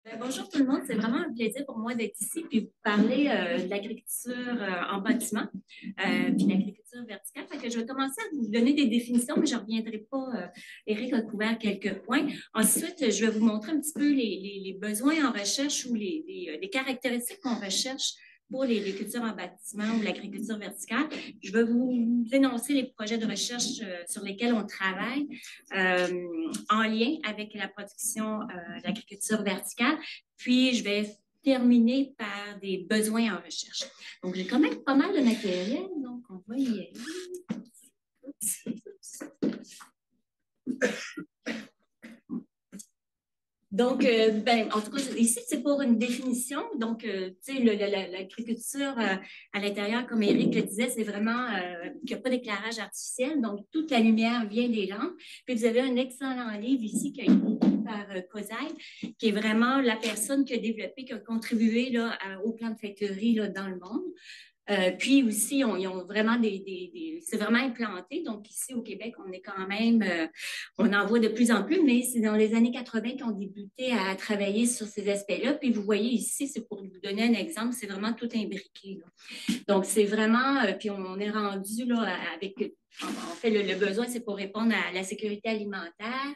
Bonjour tout le monde, c'est vraiment un plaisir pour moi d'être ici puis vous parler de l'agriculture en bâtiment puis l'agriculture verticale. Fait que je vais commencer à vous donner des définitions, mais je ne reviendrai pas. Eric a couvert quelques points. Ensuite, je vais vous montrer un petit peu les besoins en recherche ou les caractéristiques qu'on recherche pour les cultures en bâtiment ou l'agriculture verticale. Je vais vous énoncer les projets de recherche sur lesquels on travaille en lien avec la production de l'agriculture verticale. Puis, je vais terminer par des besoins en recherche. Donc, j'ai quand même pas mal de matériel, donc on va y aller. Donc, en tout cas, ici, c'est pour une définition. Donc, tu sais, l'agriculture à l'intérieur, comme Eric le disait, c'est vraiment qu'il n'y a pas d'éclairage artificiel. Donc, toute la lumière vient des lampes. Puis, vous avez un excellent livre ici qui a été écrit par Cosaille, qui est vraiment la personne qui a développé, qui a contribué là, au plan de factory là, dans le monde. Puis aussi, ils ont vraiment c'est vraiment implanté. Donc ici au Québec, on est quand même, on en voit de plus en plus, mais c'est dans les années 80 qu'on débuté à travailler sur ces aspects-là. Puis vous voyez ici, c'est pour vous donner un exemple, c'est vraiment tout imbriqué. Là. Donc c'est vraiment, puis on est rendu là avec en fait, le besoin, c'est pour répondre à la sécurité alimentaire,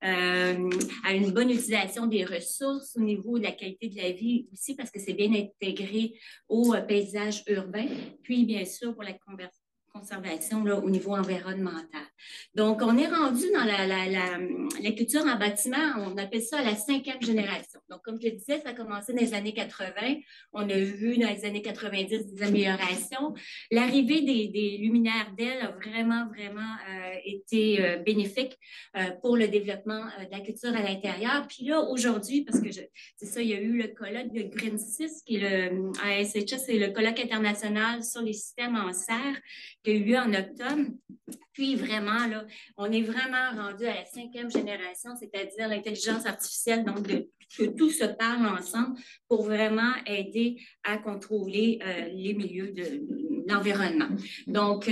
à une bonne utilisation des ressources au niveau de la qualité de la vie aussi, parce que c'est bien intégré au paysage urbain, puis bien sûr pour la conservation là, au niveau environnemental. Donc, on est rendu dans la culture en bâtiment, on appelle ça la 5e génération. Donc, comme je le disais, ça a commencé dans les années 80. On a vu dans les années 90 des améliorations. L'arrivée des luminaires d'ailes a vraiment été bénéfique pour le développement de la culture à l'intérieur. Puis là, aujourd'hui, parce que c'est ça, il y a eu le colloque de Green 6, qui est à SHS, c'est le colloque international sur les systèmes en serre, qui a eu lieu en octobre. Puis vraiment, là, on est vraiment rendu à la 5e génération, c'est-à-dire l'intelligence artificielle, donc que tout se parle ensemble pour vraiment aider à contrôler les milieux de l'environnement. Donc,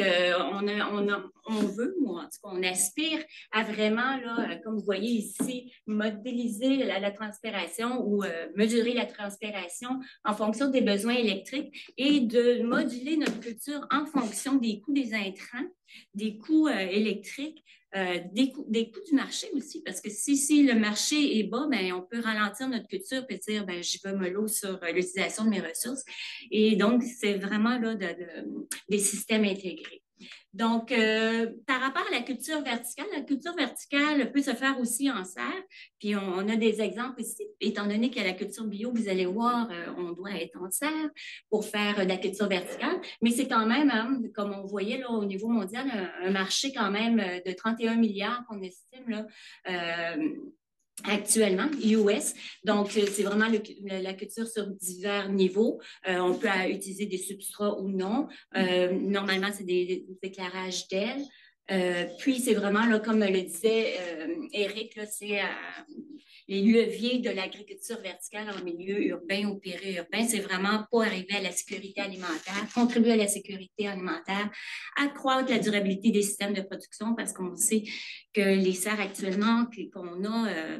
on veut, ou en tout cas, on aspire à vraiment, là, comme vous voyez ici, modéliser la transpiration ou mesurer la transpiration en fonction des besoins électriques et de moduler notre culture en fonction des coûts des intrants, des coûts électriques, des coûts du marché aussi, parce que si le marché est bas, ben, on peut ralentir notre culture et dire, ben, je vais mollo sur l'utilisation de mes ressources. Et donc, c'est vraiment là des systèmes intégrés. Donc, par rapport à la culture verticale peut se faire aussi en serre. Puis, on a des exemples ici. Étant donné qu'il y a la culture bio, vous allez voir, on doit être en serre pour faire de la culture verticale. Mais c'est quand même, hein, comme on voyait là, au niveau mondial, un marché quand même de 31 milliards qu'on estime là, actuellement, US. Donc, c'est vraiment la culture sur divers niveaux. On peut utiliser des substrats ou non. Normalement, c'est des éclairages d'ailes. Puis, c'est vraiment, là, comme le disait Eric, là, c'est les leviers de l'agriculture verticale en milieu urbain ou périurbain. C'est vraiment pour arriver à la sécurité alimentaire, contribuer à la sécurité alimentaire, accroître la durabilité des systèmes de production parce qu'on sait que les serres actuellement qu'on a,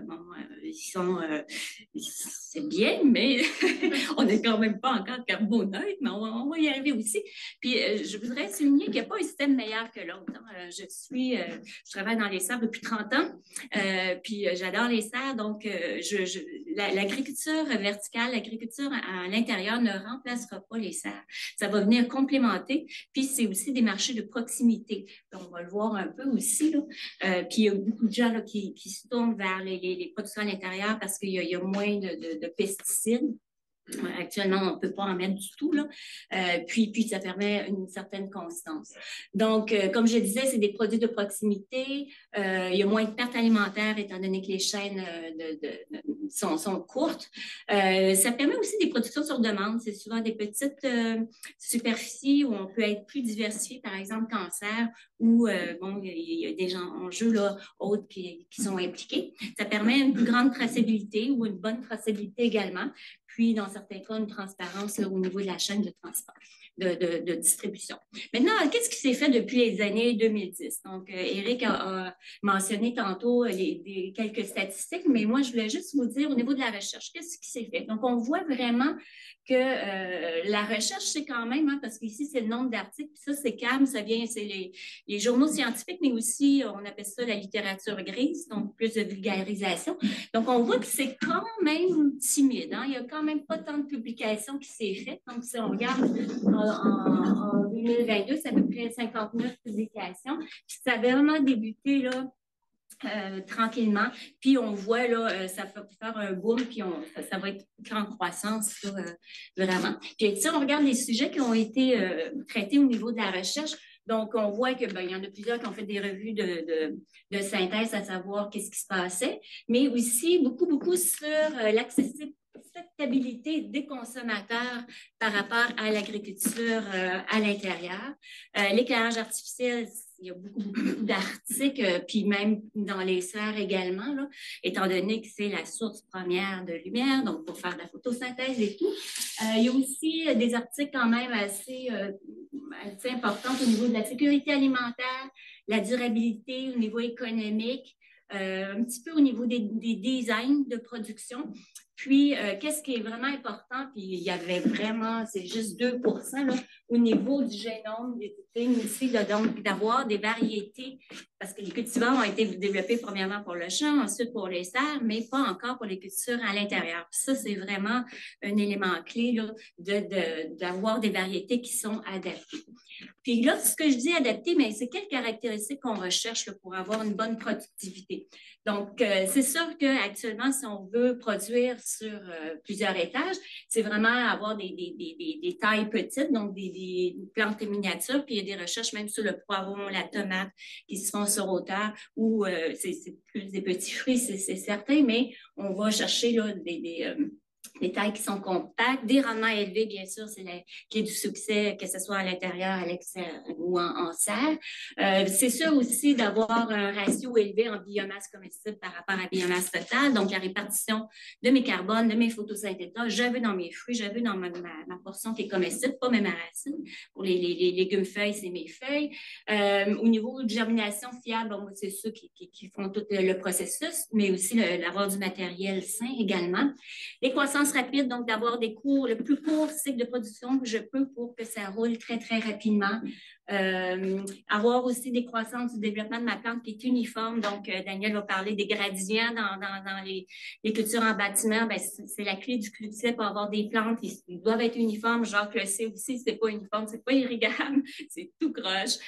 c'est bien, mais on n'est quand même pas encore carboneutre, mais on va y arriver aussi. Puis, je voudrais souligner qu'il n'y a pas un système meilleur que l'autre. Hein. Je travaille dans les serres depuis 30 ans, puis j'adore les serres, donc l'agriculture verticale, l'agriculture à l'intérieur ne remplacera pas les serres. Ça va venir complémenter, puis c'est aussi des marchés de proximité. Donc, on va le voir un peu aussi, là. Puis il y a beaucoup de gens là, qui se tournent vers les productions à l'intérieur parce qu'il y a moins de pesticides. Actuellement, on ne peut pas en mettre du tout, là. Puis, ça permet une certaine constance. Donc, comme je disais, c'est des produits de proximité. Il y a moins de pertes alimentaires étant donné que les chaînes sont courtes. Ça permet aussi des productions sur demande. C'est souvent des petites superficies où on peut être plus diversifié, par exemple, cancer, où bon, il y a des enjeux là, autres qui sont impliqués. Ça permet une plus grande traçabilité ou une bonne traçabilité également. Puis, dans certains cas, une transparence là, au niveau de la chaîne de transport. de distribution. Maintenant, qu'est-ce qui s'est fait depuis les années 2010? Donc, Éric a mentionné tantôt quelques statistiques, mais moi, je voulais juste vous dire au niveau de la recherche, qu'est-ce qui s'est fait? Donc, on voit vraiment que la recherche, c'est quand même, hein, parce qu'ici, c'est le nombre d'articles, puis ça, c'est CAM, ça vient, c'est les journaux scientifiques, mais aussi, on appelle ça la littérature grise, donc plus de vulgarisation. Donc, on voit que c'est quand même timide, hein? Il n'y a quand même pas tant de publications qui s'est faites. Donc, si on regarde en 2022, c'est à peu près 59 publications. Puis ça a vraiment débuté, là, tranquillement. Puis on voit, là, ça peut faire un boom, puis ça va être en croissance, là, vraiment. Puis si on regarde les sujets qui ont été traités au niveau de la recherche, donc on voit que il y en a plusieurs qui ont fait des revues de synthèse, à savoir qu'est-ce qui se passait, mais aussi beaucoup sur l'acceptabilité des consommateurs par rapport à l'agriculture à l'intérieur. L'éclairage artificiel, il y a beaucoup d'articles, puis même dans les serres également, là, étant donné que c'est la source première de lumière, donc pour faire de la photosynthèse et tout. Il y a aussi des articles quand même assez importants au niveau de la sécurité alimentaire, la durabilité au niveau économique, un petit peu au niveau des designs de production. Puis, qu'est-ce qui est vraiment important, puis il y avait vraiment, c'est juste 2% là, au niveau du génome des aussi, donc d'avoir des variétés, parce que les cultivars ont été développés premièrement pour le champ, ensuite pour les serres, mais pas encore pour les cultures à l'intérieur. Ça, c'est vraiment un élément clé là, d'avoir des variétés qui sont adaptées. Puis là, ce que je dis adapté, mais c'est quelles caractéristiques qu'on recherche là, pour avoir une bonne productivité. Donc, c'est sûr qu'actuellement, si on veut produire sur plusieurs étages, c'est vraiment avoir des tailles petites, donc des plantes miniatures, puis il y a des recherches même sur le poivron, la tomate qui se font sur hauteur, où c'est plus des petits fruits, c'est certain, mais on va chercher là, des tailles qui sont compactes, des rendements élevés, bien sûr, c'est la clé du succès, que ce soit à l'intérieur, à l'extérieur ou en serre. C'est sûr aussi d'avoir un ratio élevé en biomasse comestible par rapport à biomasse totale, donc la répartition de mes carbones, de mes photosynthétases, je veux dans mes fruits, je veux dans ma portion qui est comestible, pas même ma racine. Pour les légumes feuilles, c'est mes feuilles. Au niveau de germination fiable, bon, c'est ceux qui font tout le processus, mais aussi l'avoir du matériel sain également. Les croissances rapides, donc d'avoir des cours, le plus court cycle de production que je peux pour que ça roule très, très rapidement. Avoir aussi des croissances du développement de ma plante qui est uniforme. Donc, Daniel va parler des gradients dans les cultures en bâtiment. Ben, c'est la clé du succès pour avoir des plantes. Ils doivent être uniformes. Jacques le sait aussi, c'est pas uniforme, c'est pas irrigable, c'est tout croche.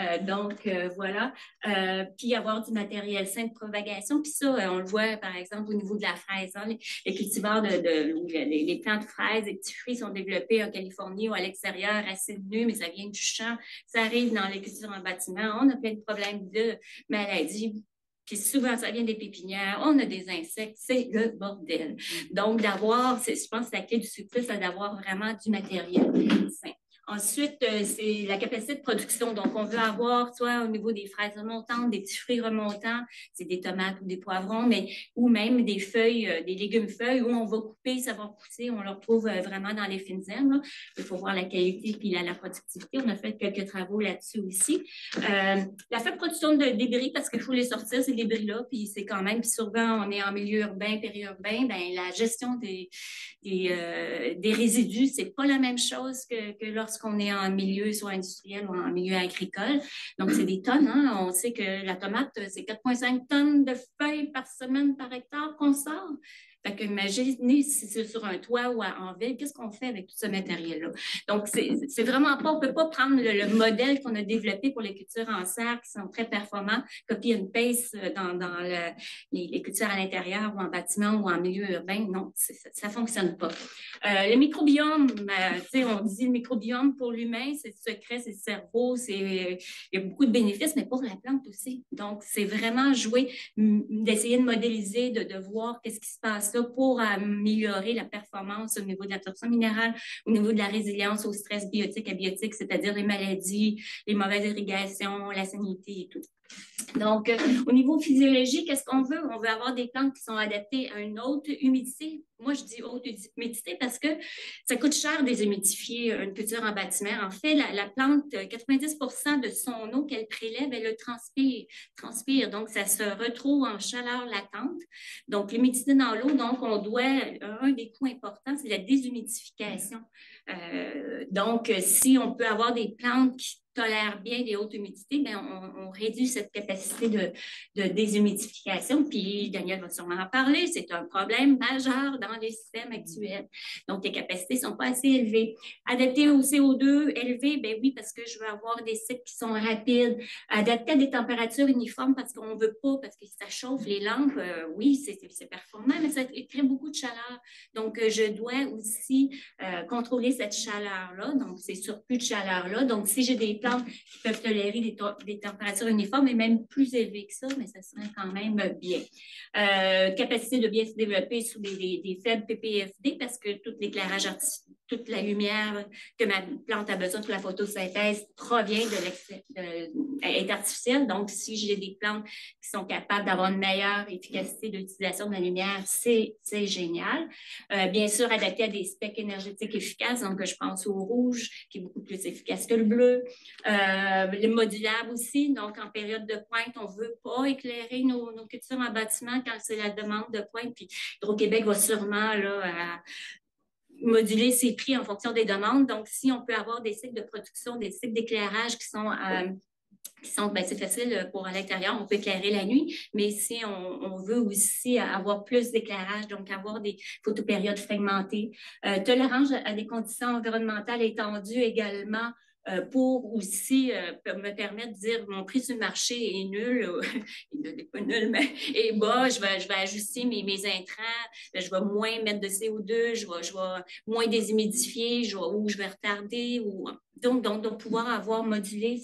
Voilà. Puis avoir du matériel sain de propagation. Puis ça, on le voit, par exemple, au niveau de la fraise. Hein, les cultivars les plantes de fraises, les petits fruits sont développés en Californie ou à l'extérieur, assez nus, mais ça vient du champ. Ça arrive dans les cultures en bâtiment. On a plein de problèmes de maladies. Puis souvent, ça vient des pépinières. On a des insectes. C'est le bordel. Donc, je pense que la clé du succès, c'est d'avoir vraiment du matériel sain. Ensuite, c'est la capacité de production. Donc, on veut avoir, soit au niveau des fraises remontantes, des petits fruits remontants, c'est des tomates ou des poivrons, ou même des feuilles, des légumes feuilles où on va couper, ça va pousser, on le retrouve vraiment dans les fines herbes. Là. Il faut voir la qualité puis la productivité. On a fait quelques travaux là-dessus aussi. La faible production de débris, parce qu'il faut les sortir, ces débris-là, puis c'est quand même, puis souvent, on est en milieu urbain, périurbain, ben la gestion des résidus, c'est pas la même chose que lorsqu'on est en milieu soit industriel ou en milieu agricole. Donc, c'est des tonnes. Hein? On sait que la tomate, c'est 4,5 tonnes de feuilles par semaine, par hectare qu'on sort. Fait que imaginez si c'est sur un toit ou en ville, qu'est-ce qu'on fait avec tout ce matériel-là? Donc, c'est vraiment pas, on peut pas prendre le modèle qu'on a développé pour les cultures en serre qui sont très performants, copier une pace dans les cultures à l'intérieur ou en bâtiment ou en milieu urbain. Non, ça fonctionne pas. Le microbiome, on dit le microbiome pour l'humain, c'est secret, c'est le cerveau, il y a beaucoup de bénéfices, mais pour la plante aussi. Donc, c'est vraiment jouer, d'essayer de modéliser, de voir qu'est-ce qui se passe là pour améliorer la performance au niveau de l'absorption minérale, au niveau de la résilience au stress biotique, abiotique, c'est-à-dire les maladies, les mauvaises irrigations, la sanité et tout. Donc, au niveau physiologique, qu'est-ce qu'on veut? On veut avoir des plantes qui sont adaptées à une haute humidité. Moi, je dis haute humidité parce que ça coûte cher déshumidifier une culture en bâtiment. En fait, la plante, 90% de son eau qu'elle prélève, elle le transpire. Donc, ça se retrouve en chaleur latente. Donc, l'humidité dans l'eau, donc, un des coûts importants, c'est la déshumidification. Donc, si on peut avoir des plantes qui tolèrent bien les hautes humidités, bien, on réduit cette capacité de déshumidification. Puis, Daniel va sûrement en parler, c'est un problème majeur dans les systèmes actuels. Donc, les capacités ne sont pas assez élevées. Adapté au CO2 élevé, bien oui, parce que je veux avoir des cycles qui sont rapides. Adapté à des températures uniformes parce qu'on ne veut pas, parce que ça chauffe les lampes, oui, c'est performant, mais ça crée beaucoup de chaleur. Donc, je dois aussi contrôler cette chaleur-là, donc ces surplus de chaleur-là. Donc, si j'ai des plantes qui peuvent tolérer des températures uniformes et même plus élevées que ça, mais ça serait quand même bien. Capacité de bien se développer sous des faibles PPFD parce que tout l'éclairage artificiel, toute la lumière que ma plante a besoin pour la photosynthèse provient est artificielle. Donc, si j'ai des plantes qui sont capables d'avoir une meilleure efficacité d'utilisation de la lumière, c'est génial. Bien sûr, adapté à des specs énergétiques efficaces. Donc, je pense au rouge, qui est beaucoup plus efficace que le bleu. Les modulables aussi. Donc, en période de pointe, on ne veut pas éclairer nos cultures en bâtiment quand c'est la demande de pointe. Puis, Hydro-Québec va sûrement moduler ses prix en fonction des demandes. Donc, si on peut avoir des cycles de production, des cycles d'éclairage qui sont ben, c'est facile pour à l'intérieur, on peut éclairer la nuit, mais si on veut aussi avoir plus d'éclairage, donc avoir des photopériodes fragmentées, tolérance à des conditions environnementales étendues également, pour aussi me permettre de dire mon prix sur le marché est nul, il n'est pas nul, mais est bas, je vais ajuster mes intrants, je vais moins mettre de CO2, je vais moins déshumidifier, ou je vais retarder, donc pouvoir avoir modulé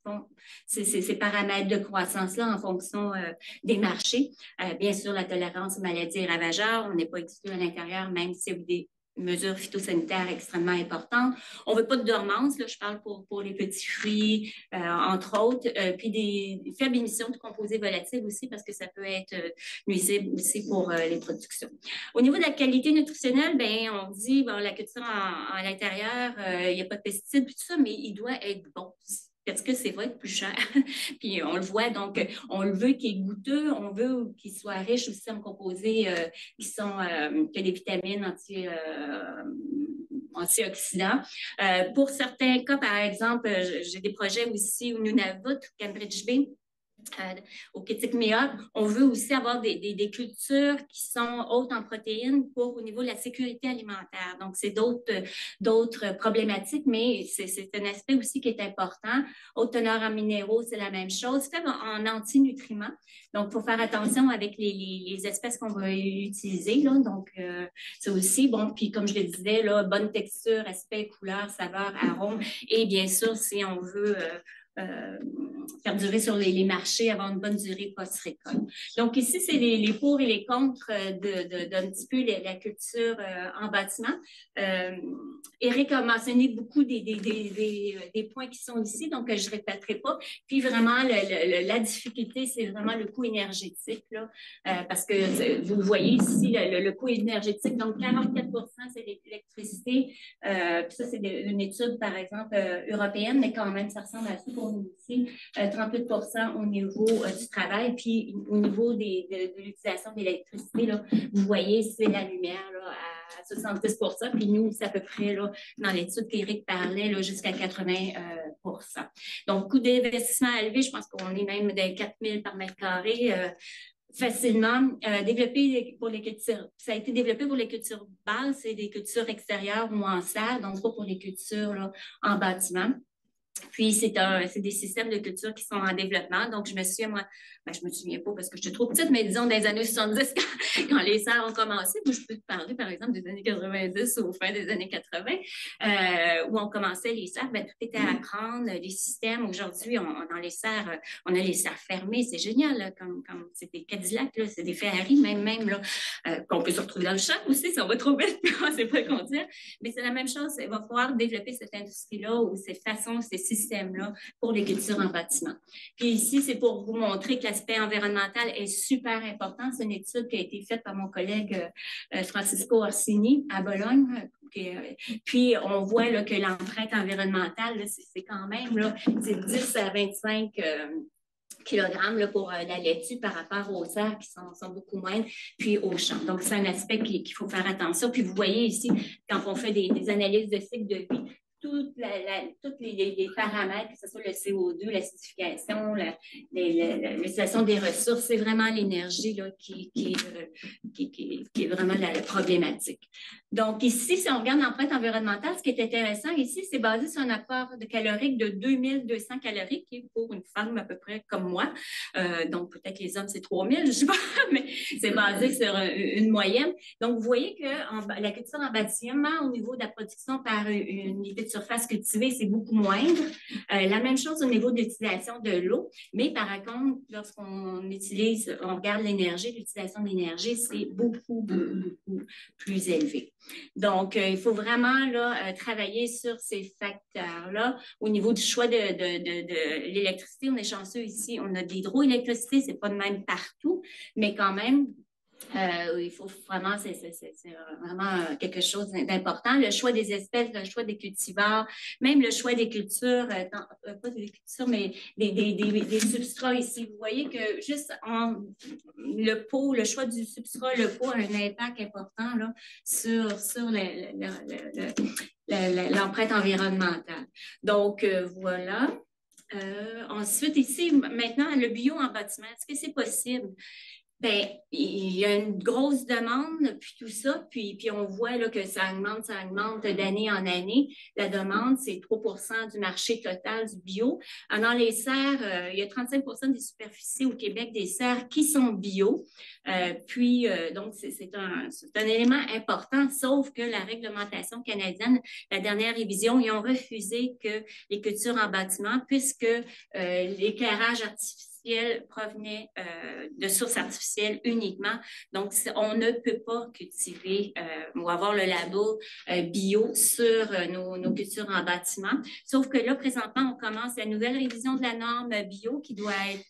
ces paramètres de croissance-là en fonction des marchés. Bien sûr, la tolérance aux maladies et ravageurs, on n'est pas exclu à l'intérieur, même si des mesures phytosanitaires extrêmement importantes. On ne veut pas de dormance, là, je parle pour les petits fruits, entre autres, puis des faibles émissions de composés volatiles aussi, parce que ça peut être nuisible aussi pour les productions. Au niveau de la qualité nutritionnelle, ben, on dit, bon, la culture à l'intérieur, il n'y a pas de pesticides, puis tout ça, mais il doit être bon. Parce que c'est vrai que plus cher. Puis on le voit, donc on le veut qu'il est goûteux, on veut qu'il soit riche aussi en composés que des vitamines antioxydants. Pour certains cas, par exemple, j'ai des projets aussi au Nunavut, Cambridge Bay, au Kitikmeot, on veut aussi avoir des cultures qui sont hautes en protéines au niveau de la sécurité alimentaire. Donc, c'est d'autres problématiques, mais c'est un aspect aussi qui est important. Haute teneur en minéraux, c'est la même chose. Faible en antinutriments. Donc, il faut faire attention avec les espèces qu'on va utiliser. Là. Donc, c'est aussi bon. Puis, comme je le disais, là, bonne texture, aspect, couleur, saveur, arôme. Et bien sûr, si on veut faire durer sur les marchés, avoir une bonne durée post-récolte. Donc ici, c'est les pour et les contre d'un petit peu la culture en bâtiment. Éric a mentionné beaucoup des points qui sont ici, donc je ne répéterai pas. Puis vraiment, la difficulté, c'est vraiment le coût énergétique, là, parce que vous voyez ici le coût énergétique, donc 44 c'est l'électricité. Puis ça, c'est une étude, par exemple, européenne, mais quand même, ça ressemble à ça pour nous ici. 38 au niveau du travail, puis au niveau de l'utilisation de l'électricité, là, vous voyez, c'est la lumière là, à 70 puis nous, c'est à peu près là, dans l'étude qu'Éric parlait, jusqu'à 80 Donc, coût d'investissement élevé, je pense qu'on est même dans 4 000 par mètre carré. Facilement développé pour les cultures. Ça a été développé pour les cultures basses et des cultures extérieures ou en serre, donc pas pour les cultures là, en bâtiment. Puis, c'est des systèmes de culture qui sont en développement. Donc, je me souviens, moi, je me souviens pas parce que j'étais trop petite, mais disons, dans les années 70, quand les serres ont commencé, moi, je peux te parler, par exemple, des années 90 ou fin des années 80, où on commençait les serres, tout était à apprendre, les systèmes. Aujourd'hui, dans les serres, on a les serres fermées, c'est génial, là, comme c'est des Cadillacs, là, c'est des Ferrari, même, là, qu'on peut se retrouver dans le champ aussi, si on va trop vite, on ne sait pas conduire. Mais c'est la même chose, il va falloir développer cette industrie-là ou ces façons, ces système-là pour les cultures en bâtiment. Puis ici, c'est pour vous montrer que l'aspect environnemental est super important. C'est une étude qui a été faite par mon collègue Francisco Orsini à Bologne. Puis, on voit là, que l'empreinte environnementale, c'est quand même là, 10 à 25 kilogrammes là, pour la laitue par rapport aux serres qui sont beaucoup moindres, puis aux champs. Donc, c'est un aspect qu'il faut faire attention. Puis, vous voyez ici, quand on fait des analyses de cycle de vie, tous les paramètres, que ce soit le CO2, l'acidification, l'utilisation des ressources, c'est vraiment l'énergie qui est vraiment la problématique. Donc ici, si on regarde l'empreinte environnementale, ce qui est intéressant ici, c'est basé sur un apport de calorique de 2200 calories, qui est pour une femme à peu près comme moi. Donc peut-être les hommes, c'est 3000, je ne sais pas, mais c'est basé sur une moyenne. Donc vous voyez que la culture en bâtiment, au niveau de la production par une unité de surface cultivée, c'est beaucoup moindre. La même chose au niveau de l'utilisation de l'eau, mais par contre, lorsqu'on on regarde l'énergie, l'utilisation de l'énergie, c'est beaucoup plus élevé. Donc, il faut vraiment là, travailler sur ces facteurs-là. Au niveau du choix de l'électricité, on est chanceux ici, on a de l'hydroélectricité, c'est pas de même partout, mais quand même, il faut vraiment, c'est vraiment quelque chose d'important. Le choix des espèces, le choix des cultivars, même le choix des cultures, pas des cultures, mais des substrats ici. Vous voyez que juste le choix du substrat, le pot a un impact important là, sur l'empreinte environnementale. Donc, voilà. Ensuite, ici, maintenant, le bio en bâtiment, est-ce que c'est possible? Ben, il y a une grosse demande, puis tout ça, puis on voit là, que ça augmente d'année en année. La demande, c'est 3% du marché total du bio. Dans les serres, il y a 35% des superficies au Québec des serres qui sont bio. Donc, c'est un élément important, sauf que la réglementation canadienne, la dernière révision, ils ont refusé que les cultures en bâtiment, puisque l'éclairage artificiel provenait de sources artificielles uniquement. Donc, on ne peut pas cultiver ou avoir le label bio sur nos cultures en bâtiment. Sauf que là, présentement, on commence la nouvelle révision de la norme bio qui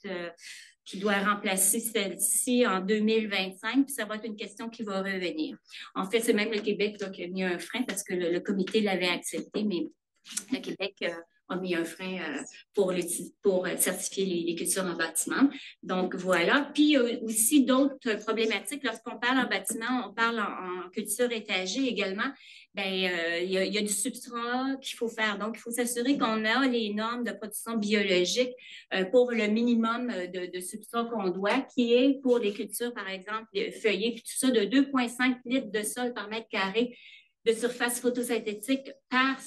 doit remplacer celle-ci en 2025, puis ça va être une question qui va revenir. En fait, c'est même le Québec là, qui a mis un frein parce que le comité l'avait accepté, mais le Québec a mis un frein pour certifier les cultures en bâtiment. Donc, voilà. Puis, aussi d'autres problématiques. Lorsqu'on parle en bâtiment, on parle en culture étagée également. Ben, il y a du substrat qu'il faut faire. Donc, il faut s'assurer qu'on a les normes de production biologique pour le minimum de substrat qu'on doit, qui est pour les cultures, par exemple, les feuillets, puis tout ça, de 2,5 litres de sol par mètre carré de surface photosynthétique par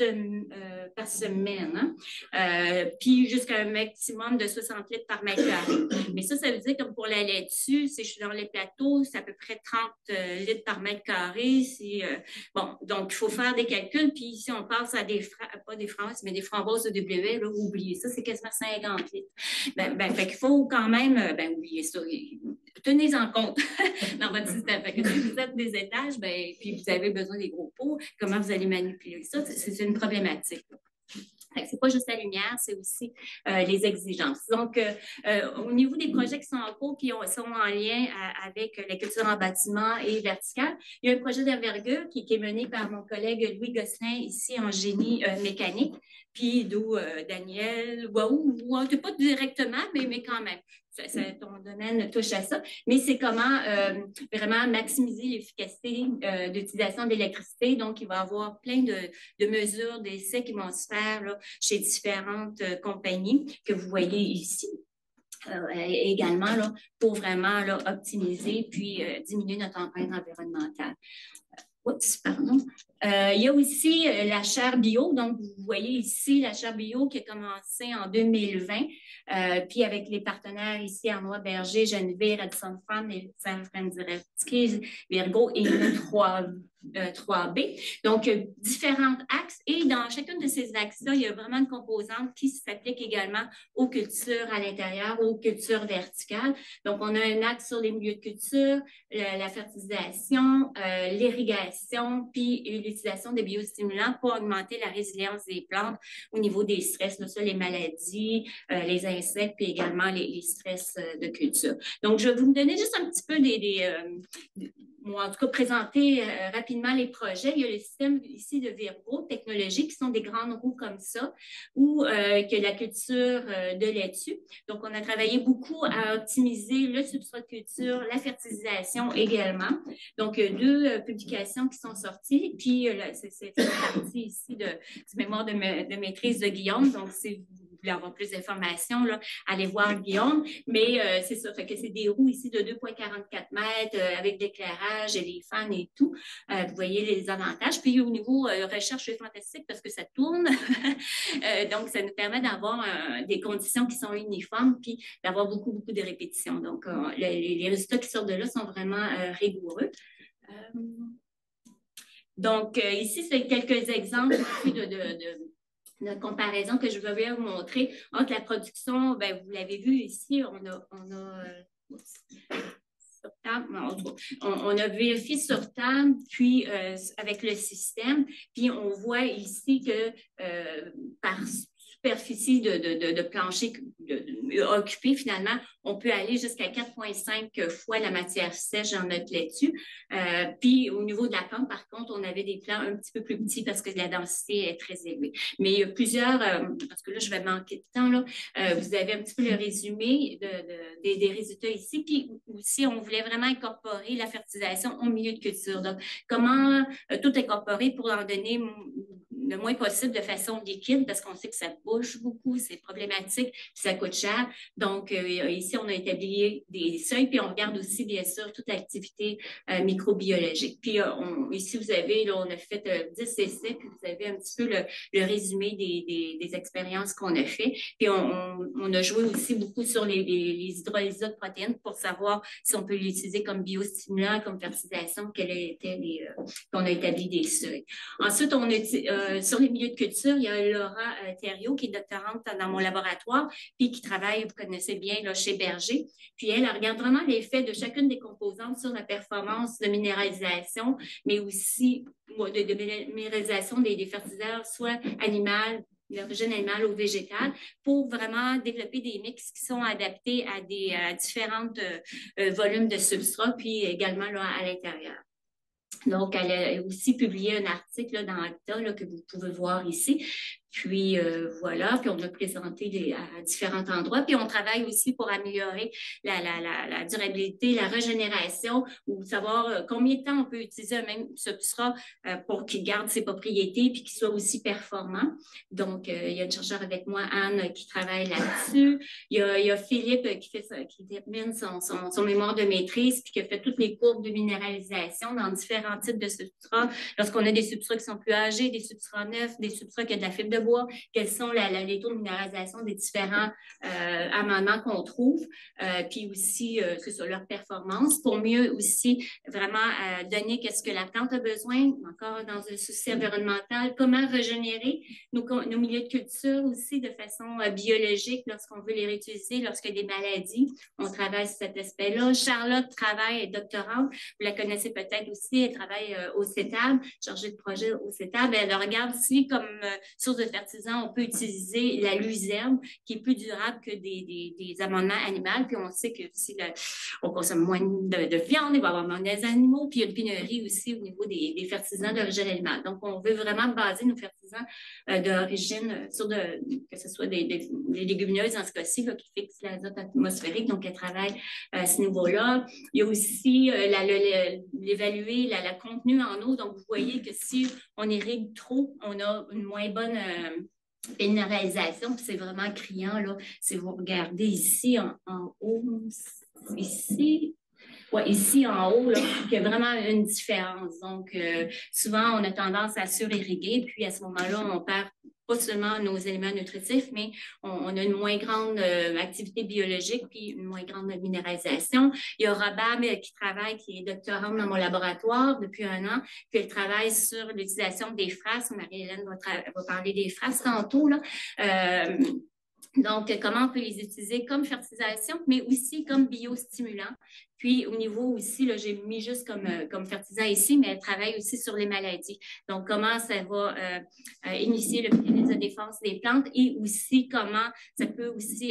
semaine, puis jusqu'à un maximum de 60 litres par mètre carré. Mais ça veut dire comme pour la laitue, si je suis dans les plateaux, c'est à peu près 30 litres par mètre carré. Bon, donc il faut faire des calculs, puis ici on passe à pas des framboises, mais des framboises de W, là, oubliez ça, c'est quasiment 50 litres. Fait qu'il faut quand même, oubliez ça, tenez en compte dans votre système. Fait que si vous êtes des étages, puis vous avez besoin des gros pots, comment vous allez manipuler ça? C'est une problématique. C'est pas juste la lumière, c'est aussi les exigences. Donc, au niveau des projets qui sont en cours, qui sont en lien avec la culture en bâtiment et verticale, il y a un projet d'envergure qui est mené par mon collègue Louis Gosselin ici en génie mécanique, puis d'où Daniel, pas directement, mais quand même. Ton domaine touche à ça, mais c'est comment vraiment maximiser l'efficacité d'utilisation de l'électricité. Donc, il va y avoir plein de mesures, d'essais qui vont se faire là, chez différentes compagnies que vous voyez ici. Également là, pour vraiment là, optimiser puis diminuer notre empreinte environnementale. Oups, pardon. Il y a aussi la chaire bio. Donc, vous voyez ici la chaire bio qui a commencé en 2020. Puis avec les partenaires ici, Arnois Berger, Geneviève, Radisson Farm, les Franzirevski, Virgo et le 3B. Donc, différents axes. Et dans chacun de ces axes-là, il y a vraiment une composante qui s'applique également aux cultures à l'intérieur, aux cultures verticales. Donc, on a un axe sur les milieux de culture, la fertilisation, l'irrigation, fertilisation, puis l'utilisation des biostimulants pour augmenter la résilience des plantes au niveau des stress, là, ça, les maladies, les insectes, puis également les stress de culture. Donc, je vais vous donner juste un petit peu ou en tout cas présenter rapidement les projets. Il y a le système ici de Virgo technologiques qui sont des grandes roues comme ça, ou que la culture de laitue. Donc, on a travaillé beaucoup à optimiser le substrat de culture, la fertilisation également. Donc, deux publications qui sont sorties. Puis, c'est partie ici du mémoire de maîtrise de Guillaume. Donc, si vous voulez avoir plus d'informations, allez voir Guillaume. Mais c'est ça, fait que c'est des roues ici de 2,44 mètres avec d'éclairage et les fans et tout. Vous voyez les avantages. Puis au niveau recherche, c'est fantastique parce que ça tourne. Donc, ça nous permet d'avoir des conditions qui sont uniformes puis d'avoir beaucoup, beaucoup de répétitions. Donc, les résultats qui sortent de là sont vraiment rigoureux. Donc, ici, c'est quelques exemples de comparaison que je veux bien vous montrer entre la production, ben, vous l'avez vu ici, on a vérifié sur table, puis avec le système, puis on voit ici que par superficie de plancher occupé, finalement, on peut aller jusqu'à 4,5 fois la matière sèche dans notre laitue. Puis au niveau de la plante, par contre, on avait des plants un petit peu plus petits parce que la densité est très élevée. Mais il y a plusieurs, parce que là, je vais manquer de temps, là, vous avez un petit peu le résumé des résultats ici. Puis aussi, on voulait vraiment incorporer la fertilisation au milieu de culture. Donc, comment tout incorporer pour en donner le moins possible de façon liquide parce qu'on sait que ça bouge beaucoup, c'est problématique, puis ça coûte cher. Donc, ici, on a établi des seuils, puis on regarde aussi, bien sûr, toute l'activité microbiologique. Puis ici, vous avez, là, on a fait 10 essais, puis vous avez un petit peu le résumé des expériences qu'on a fait. Puis on a joué aussi beaucoup sur les hydrolysats de protéines pour savoir si on peut l'utiliser comme biostimulant, comme fertilisation, qu'on a établi des seuils. Ensuite, on a sur les milieux de culture, il y a Laura Thériault, qui est doctorante dans mon laboratoire, puis qui travaille, vous connaissez bien, là, chez Berger. Puis elle regarde vraiment l'effet de chacune des composantes sur la performance de minéralisation, mais aussi de minéralisation des fertiliseurs, soit animal, d'origine animale ou végétale, pour vraiment développer des mix qui sont adaptés à différents volumes de substrat, puis également là, à l'intérieur. Donc, elle a aussi publié un article là, dans Acta là, que vous pouvez voir ici. Puis voilà, puis on a présenté à différents endroits. Puis on travaille aussi pour améliorer la durabilité, la régénération, ou savoir combien de temps on peut utiliser un même substrat pour qu'il garde ses propriétés puis qu'il soit aussi performant. Donc, il y a une chercheure avec moi, Anne, qui travaille là-dessus. Il y a Philippe qui termine son mémoire de maîtrise puis qui a fait toutes les courbes de minéralisation dans différents types de substrats. Lorsqu'on a des substrats qui sont plus âgés, des substrats neufs, des substrats qui ont de la fibre de bois, quels sont les taux de minéralisation des différents amendements qu'on trouve, puis aussi sur leur performance, pour mieux aussi vraiment donner qu'est-ce que la plante a besoin, encore dans un souci environnemental, comment régénérer nos milieux de culture aussi de façon biologique lorsqu'on veut les réutiliser, lorsqu'il y a des maladies. On travaille sur cet aspect-là. Charlotte travaille, est doctorante, vous la connaissez peut-être aussi, elle travaille au CETAB, chargée de projet au CETAB. Elle regarde aussi comme source de fertilisant, on peut utiliser la luzerne qui est plus durable que des amendements animaux. Puis on sait que si on consomme moins de viande, il va y avoir moins d'animaux. Puis il y a une pénurie aussi au niveau des fertilisants d'origine animale. Donc, on veut vraiment baser nos fertilisants d'origine sur que ce soit des légumineuses dans ce cas-ci qui fixent l'azote atmosphérique. Donc, elle travaille à ce niveau-là. Il y a aussi l'évaluer la contenu en eau. Donc, vous voyez que si on irrigue trop, on a une moins bonne minéralisation. Puis c'est vraiment criant, là. Si vous regardez ici en haut, ici. Ouais, ici en haut, là, il y a vraiment une différence. Donc, souvent, on a tendance à surirriguer, puis à ce moment-là, on perd pas seulement nos éléments nutritifs, mais on a une moins grande activité biologique puis une moins grande minéralisation. Il y a Robab qui est doctorante dans mon laboratoire depuis 1 an, puis elle travaille sur l'utilisation des frasques. Marie-Hélène va parler des frasques tantôt, là. Donc, comment on peut les utiliser comme fertilisation, mais aussi comme biostimulant. Puis, au niveau aussi, là, j'ai mis juste comme fertilisant ici, mais elle travaille aussi sur les maladies. Donc, comment ça va initier le mécanisme de défense des plantes et aussi comment ça peut aussi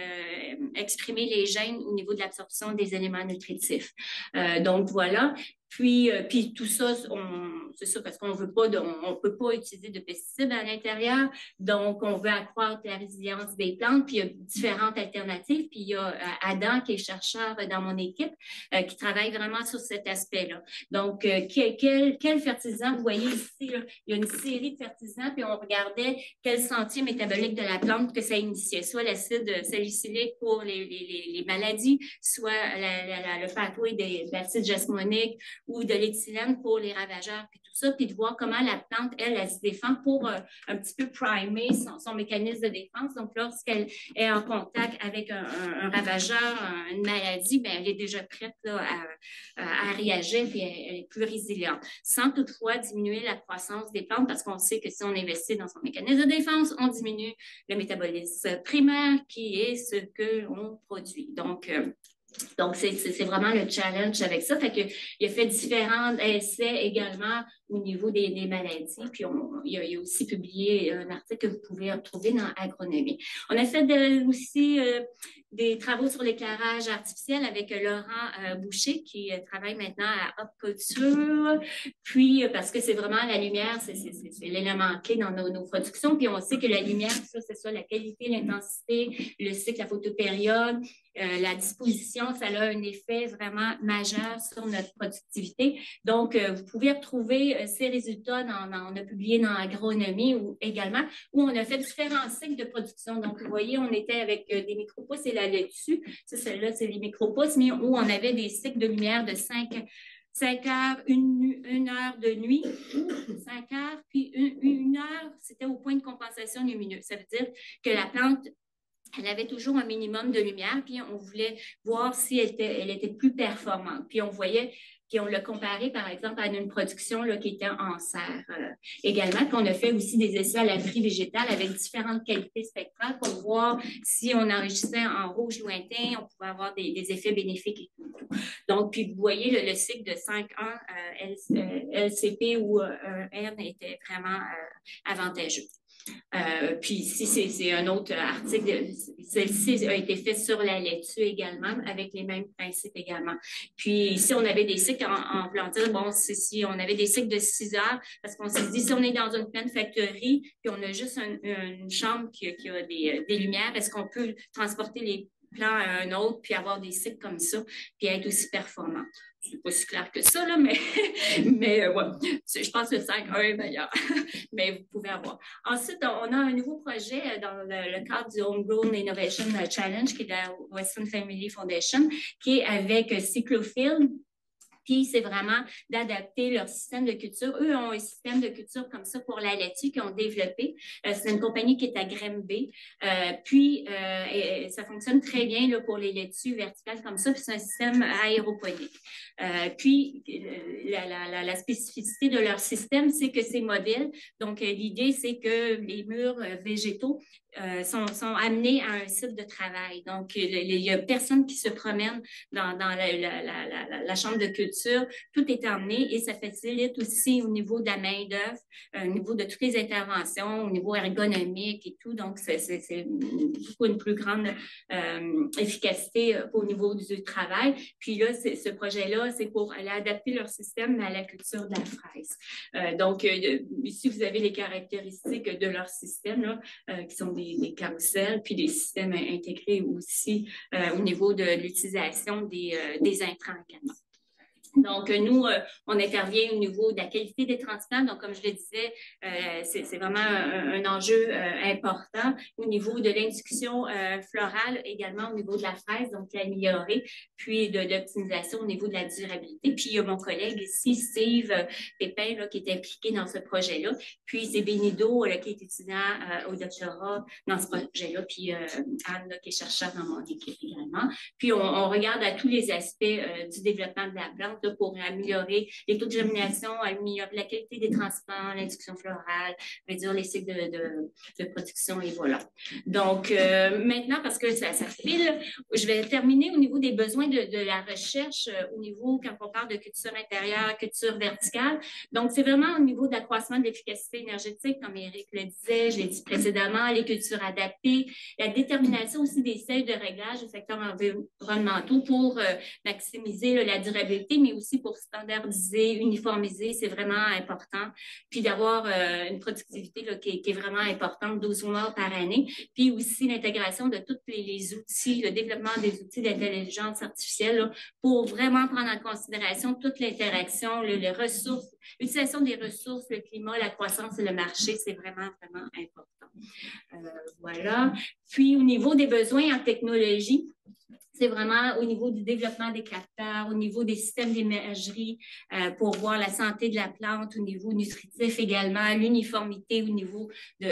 exprimer les gènes au niveau de l'absorption des éléments nutritifs. Donc, voilà. Puis tout ça, c'est ça parce qu'on veut pas, on peut pas utiliser de pesticides à l'intérieur. Donc, on veut accroître la résilience des plantes, puis il y a différentes alternatives. Puis il y a Adam, qui est chercheur dans mon équipe, qui travaille vraiment sur cet aspect-là. Donc, quel fertilisant, vous voyez ici, là, il y a une série de fertilisants, puis on regardait quel sentier métabolique de la plante que ça initiait, soit l'acide salicylique pour les maladies, soit le pathway de l'acide jasmonique ou de l'éthylène pour les ravageurs, puis tout ça, puis de voir comment la plante, elle se défend pour un petit peu primer son mécanisme de défense. Donc, lorsqu'elle est en contact avec un ravageur, une maladie, bien, elle est déjà prête là, à réagir et elle est plus résiliente. Sans toutefois diminuer la croissance des plantes, parce qu'on sait que si on investit dans son mécanisme de défense, on diminue le métabolisme primaire qui est ce que l'on produit. Donc, c'est vraiment le challenge avec ça. Fait que, il a fait différents essais également au niveau des maladies. Puis, il a aussi publié un article que vous pouvez retrouver dans Agronomie. On a fait aussi des travaux sur l'éclairage artificiel avec Laurent Boucher, qui travaille maintenant à Hop Culture. Puis, parce que c'est vraiment la lumière, c'est l'élément clé dans nos productions. Puis, on sait que la lumière, ça, c'est ça, la qualité, l'intensité, le cycle, la photopériode, la disposition, ça a un effet vraiment majeur sur notre productivité. Donc, vous pouvez retrouver ces résultats on a publié dans Agronomie également, où on a fait différents cycles de production. Donc, vous voyez, on était avec des micropousses et là-dessus, celle-là, c'est les micropousses, mais où on avait des cycles de lumière de 5 heures, une heure de nuit, 5 heures, puis une heure, c'était au point de compensation lumineuse. Ça veut dire que la plante, elle avait toujours un minimum de lumière, puis on voulait voir si elle était plus performante. Puis on voyait, puis on l'a comparé, par exemple, à une production là, qui était en serre également. Puis on a fait aussi des essais à l'abri végétal avec différentes qualités spectrales pour voir si on enrichissait en rouge lointain, on pouvait avoir des effets bénéfiques et tout. Donc, puis vous voyez, le cycle de 5 ans LCP ou R était vraiment avantageux. Puis ici, c'est un autre article. Celle-ci a été faite sur la laitue également, avec les mêmes principes également. Puis ici, on avait des cycles en voulant dire, bon, si on avait des cycles de 6 heures, parce qu'on s'est dit, si on est dans une pleine factory, puis on a juste une chambre qui a des lumières, est-ce qu'on peut transporter les plants à un autre, puis avoir des cycles comme ça, puis être aussi performant? C'est pas si clair que ça, là, mais ouais, je pense que le 5.1 est meilleur, mais vous pouvez avoir. Ensuite, on a un nouveau projet dans le cadre du Homegrown Innovation Challenge, qui est de la Western Family Foundation, qui est avec Cyclophile. Puis, c'est vraiment d'adapter leur système de culture. Eux ont un système de culture comme ça pour la laitue qu'ils ont développé. C'est une compagnie qui est à Grimby. Puis, ça fonctionne très bien là, pour les laitues verticales comme ça. Puis, c'est un système aéroponique. Puis, la spécificité de leur système, c'est que c'est mobile. Donc, l'idée, c'est que les murs végétaux sont amenés à un site de travail. Donc, il n'y a personne qui se promène dans la chambre de culture. Tout est emmené et ça facilite aussi au niveau de la main-d'œuvre, au niveau de toutes les interventions, au niveau ergonomique et tout. Donc, c'est beaucoup une plus grande efficacité au niveau du travail. Puis là, ce projet-là, c'est pour aller adapter leur système à la culture de la fraise. Donc, ici, vous avez les caractéristiques de leur système, là, qui sont des carousels, puis des systèmes intégrés aussi au niveau de l'utilisation des intrants également. Donc, nous, on intervient au niveau de la qualité des transplants. Donc, comme je le disais, c'est vraiment un enjeu important au niveau de l'induction florale, également au niveau de la fraise, donc l'améliorer, puis de l'optimisation au niveau de la durabilité. Puis, il y a mon collègue ici, Steve Pépin, là, qui est impliqué dans ce projet-là. Puis, c'est Benido, qui est étudiant au doctorat dans ce projet-là. Puis, Anne, là, qui est chercheur dans mon équipe également. Puis, on regarde à tous les aspects du développement de la plante, là, pour améliorer les taux de germination, améliorer la qualité des transports, l'induction florale, réduire les cycles de production et voilà. Donc, maintenant, parce que ça file, je vais terminer au niveau des besoins de la recherche, au niveau, quand on parle de culture intérieure, culture verticale. Donc, c'est vraiment au niveau d'accroissement de l'efficacité énergétique, comme Éric le disait, je l'ai dit précédemment, les cultures adaptées, la détermination aussi des seuils de réglage des facteurs environnementaux pour maximiser la durabilité, mais aussi pour standardiser, uniformiser, c'est vraiment important. Puis d'avoir une productivité là, qui est vraiment importante, 12 mois par année. Puis aussi l'intégration de tous les outils, le développement des outils d'intelligence artificielle là, pour vraiment prendre en considération toute l'interaction, les ressources, l'utilisation des ressources, le climat, la croissance et le marché, c'est vraiment, vraiment important. Voilà. Puis, au niveau des besoins en technologie, c'est vraiment au niveau du développement des capteurs, au niveau des systèmes d'imagerie pour voir la santé de la plante, au niveau nutritif également, l'uniformité au niveau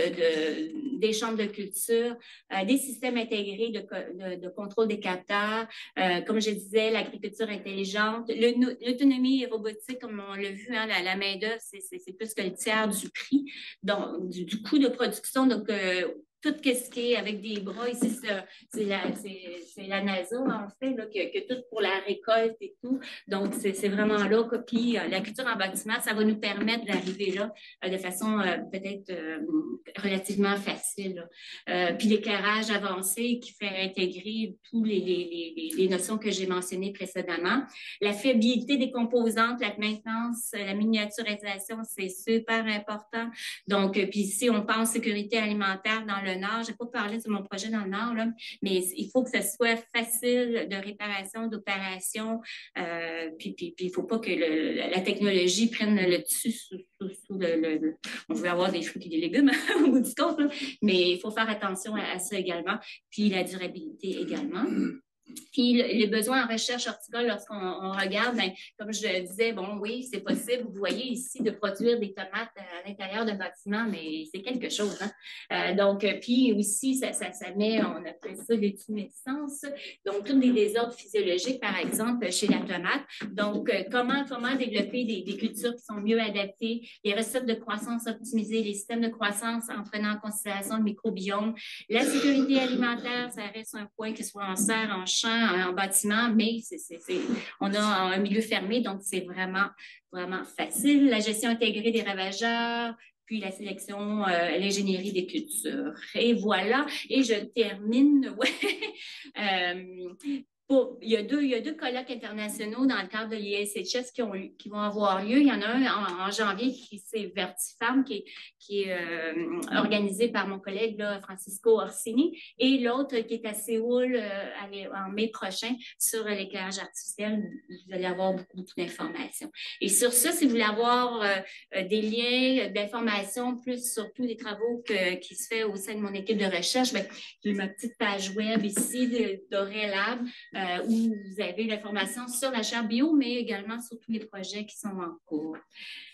des chambres de culture, des systèmes intégrés de contrôle des capteurs, comme je disais, l'agriculture intelligente, l'autonomie robotique, comme on l'a vu, hein, la main-d'œuvre, c'est plus que le tiers du prix, donc du coût de production. Donc, tout ce qui est avec des bras, ici, c'est la NASA, en fait, là, que tout pour la récolte et tout. Donc, c'est vraiment là. Puis, la culture en bâtiment, ça va nous permettre d'arriver là de façon peut-être relativement facile. Puis, l'éclairage avancé qui fait intégrer tous les notions que j'ai mentionnées précédemment. La fiabilité des composantes, la maintenance, la miniaturisation, c'est super important. Donc, puis ici, on pense sécurité alimentaire dans le Nord. Je n'ai pas parlé de mon projet dans le Nord, là, mais il faut que ce soit facile de réparation, d'opération. Puis il ne faut pas que la technologie prenne le dessus sous on veut avoir des fruits et des légumes au bout du compte, là, mais il faut faire attention à ça également. Puis la durabilité également. Puis les besoins en recherche horticole, lorsqu'on regarde, ben, comme je le disais, bon, oui, c'est possible. Vous voyez ici de produire des tomates à l'intérieur d'un bâtiment, mais c'est quelque chose. Hein? Donc, puis aussi, ça met, on appelle ça l'étumescence. Donc, tous des désordres physiologiques, par exemple, chez la tomate. Donc, comment développer des cultures qui sont mieux adaptées, les recettes de croissance optimisées, les systèmes de croissance en prenant en considération le microbiome. La sécurité alimentaire, ça reste un point que soit en serre, en champ, en bâtiment, mais on a un milieu fermé, donc c'est vraiment, vraiment facile. La gestion intégrée des ravageurs, puis la sélection, l'ingénierie des cultures. Et voilà, et je termine, il y a deux colloques internationaux dans le cadre de l'ISHS qui vont avoir lieu. Il y en a un en janvier qui c'est Vertifarm, qui est organisé par mon collègue là, Francisco Orsini, et l'autre qui est à Séoul en mai prochain sur l'éclairage artificiel. Vous allez avoir beaucoup d'informations. Et sur ça, si vous voulez avoir des liens d'informations, plus sur tous les travaux qui se fait au sein de mon équipe de recherche, ben, j'ai ma petite page web ici d'Aurélab, où vous avez l'information sur la chaire bio, mais également sur tous les projets qui sont en cours.